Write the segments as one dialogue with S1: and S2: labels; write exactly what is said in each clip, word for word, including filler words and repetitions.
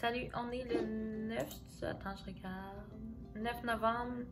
S1: Salut, on est le neuf, attends, je regarde. neuf novembre,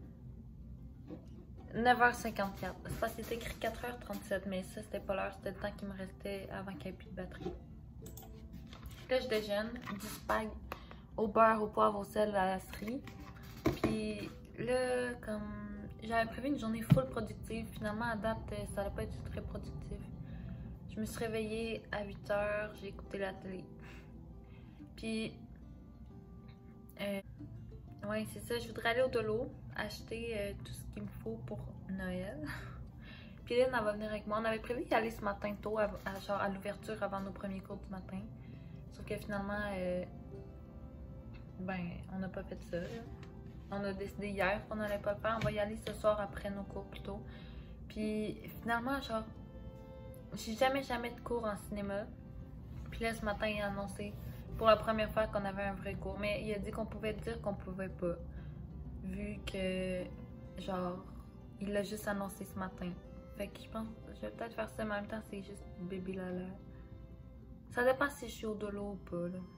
S1: neuf heures cinquante-quatre. C'est parce que c'était écrit quatre heures trente-sept, mais ça, c'était pas l'heure, c'était le temps qui me restait avant qu'il n'y ait plus de batterie. Là, je déjeune, du spag au beurre, au poivre, au sel, à la cerise. Puis là, comme j'avais prévu une journée full productive, finalement, à date, ça n'a pas été très productif. Je me suis réveillée à huit heures, j'ai écouté la télé. Puis, euh, ouais, c'est ça, je voudrais aller au Dolo, acheter euh, tout ce qu'il me faut pour Noël. Puis Lynn, elle va venir avec moi. On avait prévu d'y aller ce matin tôt, à, à, genre à l'ouverture avant nos premiers cours du matin. Sauf que finalement, euh, ben, on n'a pas fait ça. Là. On a décidé hier qu'on n'allait pas le faire. On va y aller ce soir après nos cours plutôt. Puis finalement, genre, j'ai jamais, jamais de cours en cinéma. Puis là, ce matin, il a annoncé pour la première fois qu'on avait un vrai cours. Mais il a dit qu'on pouvait dire qu'on pouvait pas. Vu que, genre, il l'a juste annoncé ce matin. Fait que je pense, je vais peut-être faire ça, mais en même temps, c'est juste Baby Lala. Ça dépend si je suis au Dolo ou pas, là.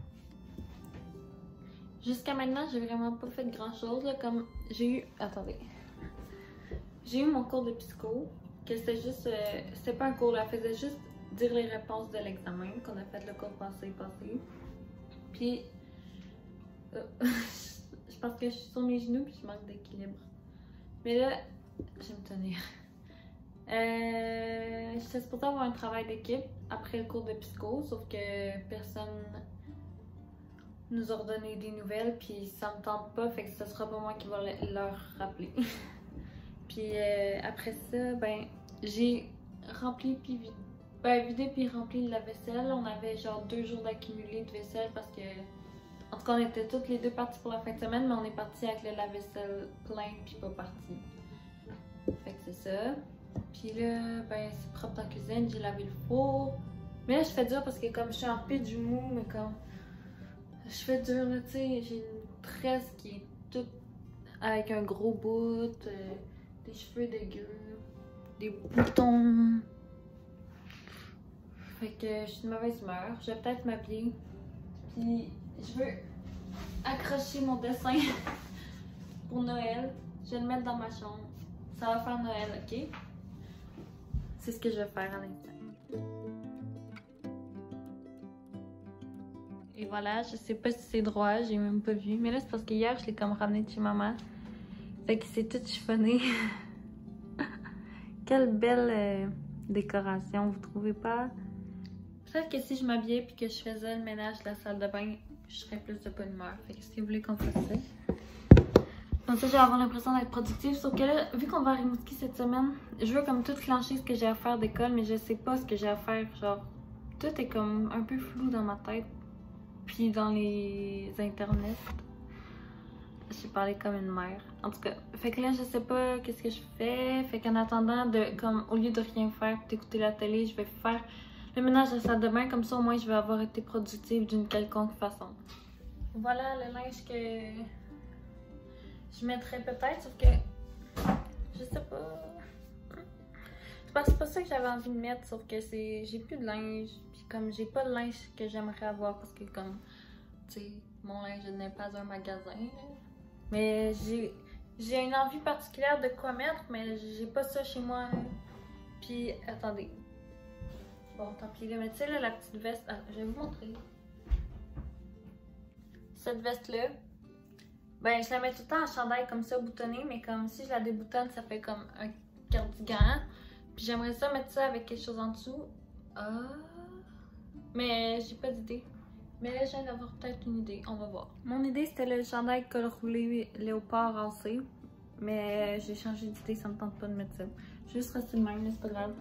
S1: Jusqu'à maintenant, j'ai vraiment pas fait grand chose, là, comme j'ai eu... Attendez. J'ai eu mon cours de psycho, que c'était juste... Euh, c'était pas un cours, là, elle faisait juste dire les réponses de l'examen qu'on a fait le cours passé, passé. Puis... Euh, je pense que je suis sur mes genoux puis je manque d'équilibre. Mais là, je vais me tenir. Euh, J'étais supposée avoir un travail d'équipe après le cours de psycho, sauf que personne nous a redonné des nouvelles, puis ça me tente pas, fait que ce sera pas moi qui va leur rappeler. Puis euh, après ça, ben, j'ai rempli puis vidé, ben, vidé puis rempli la vaisselle. On avait genre deux jours d'accumulé de vaisselle parce que, en tout cas, on était toutes les deux parties pour la fin de semaine, mais on est parti avec le lave-vaisselle plein puis pas parti. Fait que c'est ça. Puis là, ben, c'est propre dans la cuisine, j'ai lavé le four. Mais là, je fais dur parce que comme je suis en pitch mou, mais comme je fais dur, là, tu sais, j'ai une tresse qui est toute avec un gros bout, euh, des cheveux dégueux, des boutons. Fait que je suis de mauvaise humeur. Je vais peut-être m'habiller. Puis je veux accrocher mon dessin pour Noël. Je vais le mettre dans ma chambre. Ça va faire Noël, ok? C'est ce que je vais faire à l'instant. Et voilà, je sais pas si c'est droit, j'ai même pas vu. Mais là, c'est parce que hier, je l'ai comme ramené de chez maman. Fait que c'est tout chiffonné. Quelle belle euh, décoration, vous trouvez pas? Peut-être que si je m'habillais puis que je faisais le ménage de la salle de bain, je serais plus de bonne humeur. Fait que si vous voulez qu'on fasse ça. Comme ça, je vais avoir l'impression d'être productive. Sauf que là, vu qu'on va à Rimouski cette semaine, je veux comme tout clencher ce que j'ai à faire d'école, mais je sais pas ce que j'ai à faire. Genre, tout est comme un peu flou dans ma tête. Puis dans les internets. J'ai parlé comme une mère. En tout cas, fait que là, je sais pas qu'est-ce que je fais. Fait qu'en attendant, de, comme, au lieu de rien faire et d'écouter la télé, je vais faire le ménage de la salle de bain. Comme ça, au moins, je vais avoir été productive d'une quelconque façon. Voilà le linge que je mettrais peut-être, sauf que je sais pas. Je pense que c'est pas ça que j'avais envie de mettre, sauf que c'est j'ai plus de linge. Puis comme j'ai pas de linge que j'aimerais avoir parce que comme, tu sais, mon linge n'est pas un magasin. Là. Mais j'ai j'ai une envie particulière de quoi mettre, mais j'ai pas ça chez moi. Là. Puis, attendez. Bon, tant pis, là, mais tu sais, là, la petite veste. Ah, je vais vous montrer. Cette veste-là, ben, je la mets tout le temps en chandail comme ça, boutonnée, mais comme si je la déboutonne, ça fait comme un cardigan. Puis j'aimerais ça mettre ça avec quelque chose en dessous. Ah. Mais j'ai pas d'idée. Mais là, je viens d'avoir peut-être une idée. On va voir. Mon idée, c'était le chandail col roulé léopard racé. Mais j'ai changé d'idée, ça me tente pas de mettre ça. Je vais juste rester de même, mais c'est pas grave.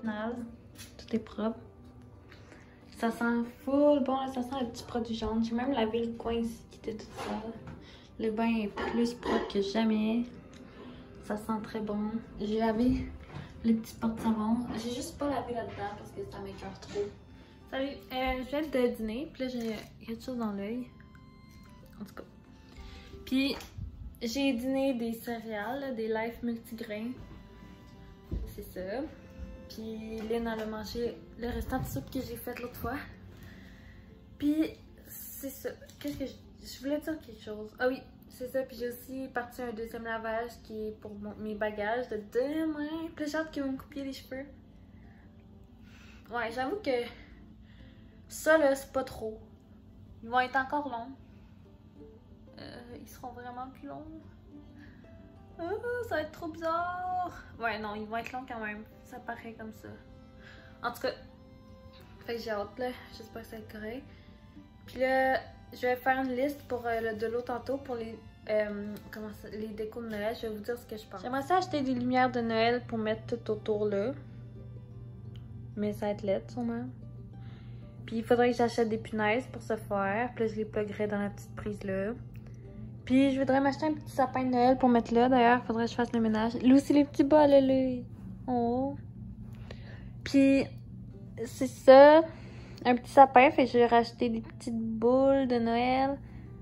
S1: final. Tout est propre. Ça sent full bon, là, ça sent le petit produit jaune. J'ai même lavé le coin ici qui était tout sale. Le bain est plus propre que jamais. Ça sent très bon. J'ai lavé le petit porte-savon. J'ai juste pas lavé là-dedans parce que ça m'écoeure trop. Salut, euh, je viens de dîner. Puis là, j'ai quelque chose dans l'œil. En tout cas. Puis, j'ai dîné des céréales, là, des Life multigrains. C'est ça. Puis, Lynn, elle a mangé le restant de soupe que j'ai faite l'autre fois. Puis, c'est ça. Qu'est-ce que je... je voulais dire quelque chose. Ah oui, c'est ça. Puis, j'ai aussi parti un deuxième lavage qui est pour mon... mes bagages de demain. Puis, j'ai hâte que vous me coupiez les cheveux. Ouais, j'avoue que ça, là, c'est pas trop. Ils vont être encore longs. Euh, ils seront vraiment plus longs. Oh, ça va être trop bizarre. Ouais, non, ils vont être longs quand même. Ça paraît comme ça. En tout cas, fait que j'ai hâte là. J'espère que ça va être correct. Puis là, je vais faire une liste pour euh, le de l'eau tantôt pour les, euh, comment ça, les décos de Noël. Je vais vous dire ce que je pense. J'aimerais ça acheter des lumières de Noël pour mettre tout autour là. Mais ça va être laid sûrement. Puis il faudrait que j'achète des punaises pour ce faire. Puis là, je les pluggerai dans la petite prise là. Puis je voudrais m'acheter un petit sapin de Noël pour mettre là. D'ailleurs, il faudrait que je fasse le ménage. Là aussi, les petits bas, là, là. Oh. Puis c'est ça. Un petit sapin. Fait que je vais racheter des petites boules de Noël.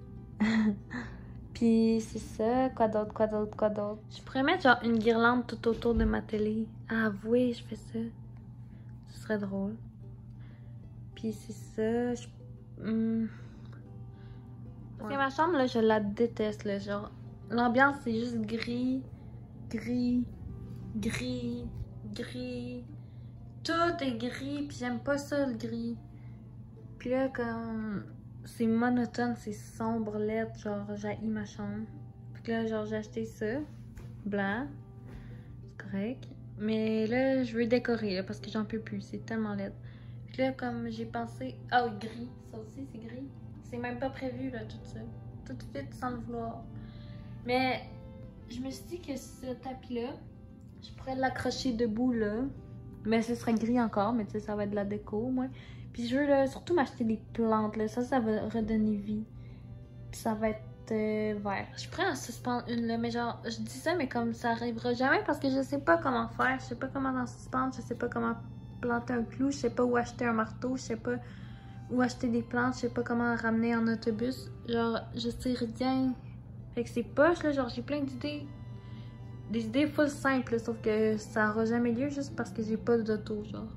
S1: Puis c'est ça. Quoi d'autre, quoi d'autre, quoi d'autre. Je pourrais mettre genre une guirlande tout autour de ma télé. Ah oui, je fais ça. Ce serait drôle. Puis c'est ça. Je... Hum... Parce que ma chambre, là, je la déteste, là, genre, l'ambiance, c'est juste gris, gris, gris, gris, tout est gris, puis j'aime pas ça, le gris. Puis là, comme, c'est monotone, c'est sombre, laid, genre, j'haïs ma chambre. Puis là, genre, j'ai acheté ça, blanc, c'est correct. Mais là, je veux décorer, là, parce que j'en peux plus, c'est tellement laid. Puis là, comme j'ai pensé, ah oui, gris, ça aussi, c'est gris. C'est même pas prévu, là, tout ça. Tout fait sans le vouloir. Mais je me suis dit que ce tapis-là, je pourrais l'accrocher debout, là. Mais ce serait gris encore, mais tu sais, ça va être de la déco, moi. Puis je veux là, surtout m'acheter des plantes, là. Ça, ça va redonner vie. Puis ça va être euh, vert. Je pourrais en suspendre une, là, mais genre, je dis ça, mais comme ça arrivera jamais parce que je sais pas comment faire. Je sais pas comment en suspendre, je sais pas comment planter un clou, je sais pas où acheter un marteau, je sais pas... ou acheter des plantes, je sais pas comment ramener en autobus. Genre, je sais rien. Fait que c'est poche, là. Genre, j'ai plein d'idées. Des idées full simples, là, sauf que ça aura jamais lieu juste parce que j'ai pas d'auto, genre.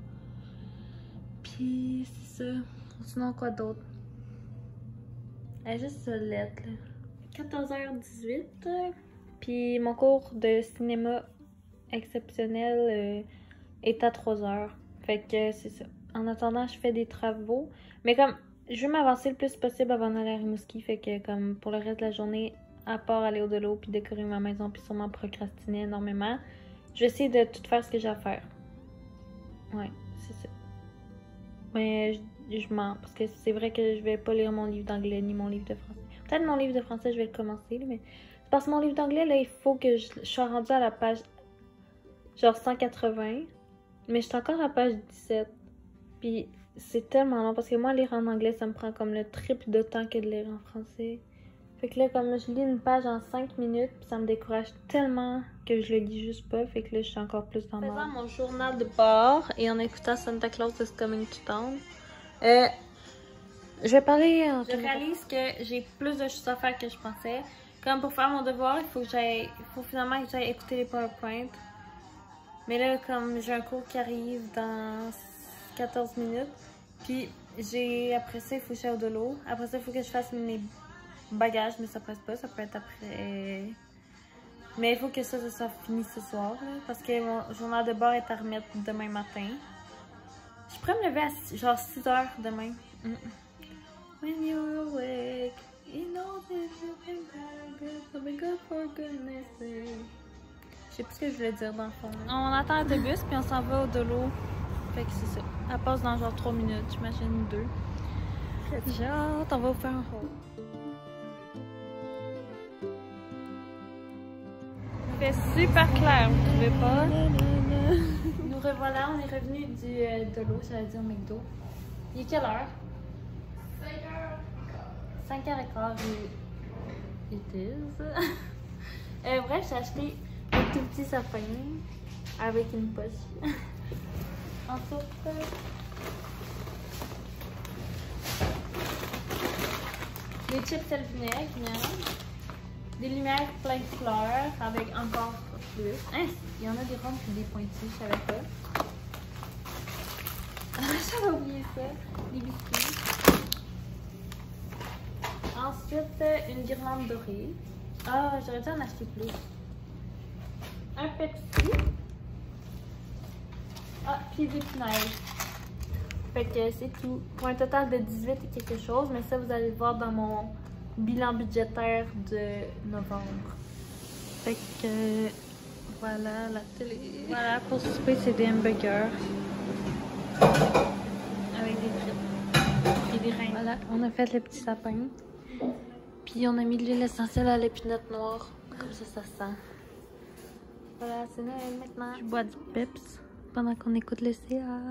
S1: Puis, c'est ça. Sinon, quoi d'autre? Elle est juste ça, lettre, là. quatorze heures dix-huit. Puis, mon cours de cinéma exceptionnel euh, est à trois heures. Fait que c'est ça. En attendant, je fais des travaux. Mais comme, je veux m'avancer le plus possible avant d'aller à Rimouski. Fait que comme, pour le reste de la journée, à part aller au delà puis décorer ma maison puis sûrement procrastiner énormément, je vais essayer de tout faire ce que j'ai à faire. Ouais, c'est ça. Mais je, je mens, parce que c'est vrai que je vais pas lire mon livre d'anglais ni mon livre de français. Peut-être mon livre de français, je vais le commencer, là, mais... Parce que mon livre d'anglais, là, il faut que je, je sois rendue à la page, genre cent quatre-vingts. Mais je suis encore à la page dix-sept. Puis c'est tellement long parce que moi, lire en anglais, ça me prend comme le triple de temps que de lire en français. Fait que là, comme je lis une page en cinq minutes, puis ça me décourage tellement que je le lis juste pas. Fait que là, je suis encore plus dans ma... En faisant mon journal de bord et en écoutant Santa Claus is Coming to Town, euh, je vais parler... En je réalise que j'ai plus de choses à faire que je pensais. Comme pour faire mon devoir, il faut que j'aille... Il faut finalement que j'aille écouter les PowerPoint. Mais là, comme j'ai un cours qui arrive dans quatorze minutes, puis j'ai après ça, il faut que j'aille au de l'eau. Après ça, il faut que je fasse mes bagages, mais ça presse pas, ça peut être après. Mais il faut que ça, ça soit fini ce soir, là, parce que mon journal de bord est à remettre demain matin. Je pourrais me lever à genre six heures demain. Mm -mm. When you're awake, you know that you can good, so be good for goodness sake. Je sais plus ce que je voulais dire dans le fond. On attend l'autobus puis on s'en va au de l'eau. Fait que c'est ça. Elle passe dans genre trois minutes, j'imagine deux. J'ai hâte, on va vous faire un haul. Il fait super clair, vous trouvez pas? revoilà, on est revenu du euh, de l'eau, j'allais dire McDo. Il est quelle heure? cinq heures quinze. cinq heures quinze, it is. euh, bref, j'ai acheté un tout petit sapin avec une poche. Ensuite, euh, des chips à vinaigre, des lumières plein de fleurs avec encore plus. Hein, il y en a des rondes et des pointus, je savais pas. J'avais oublié ça. Des biscuits. Ensuite, une guirlande dorée. Ah, j'aurais dû en acheter plus. Un Pepsi. Ah, puis des pinèges. Fait que c'est tout. Pour un total de dix-huit et quelque chose, mais ça, vous allez le voir dans mon bilan budgétaire de novembre. Fait que voilà la télé. Voilà, pour souper, c'est des hamburgers avec des frites et des reins. Voilà, on a fait le petit sapin. Puis on a mis de l'huile essentielle à l'épinette noire. Comme ça, ça sent. Voilà, c'est Noël maintenant. Je bois du Peps pendant qu'on écoute le C A.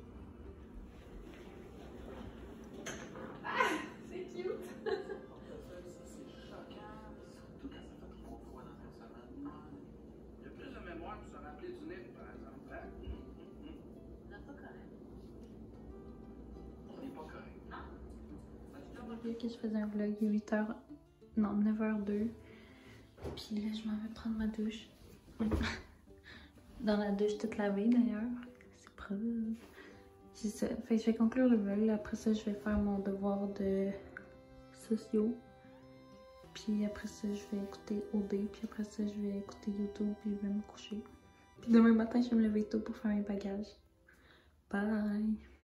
S1: Que je faisais un vlog, il est huit heures, non neuf heures deux, puis là je m'en vais prendre ma douche, dans la douche toute lavée d'ailleurs, c'est preuve, c'est ça, fait que je vais conclure le vlog, après ça je vais faire mon devoir de sociaux, puis après ça je vais écouter O D, puis après ça je vais écouter YouTube, puis je vais me coucher, puis demain matin je vais me lever tôt pour faire mes bagages, bye!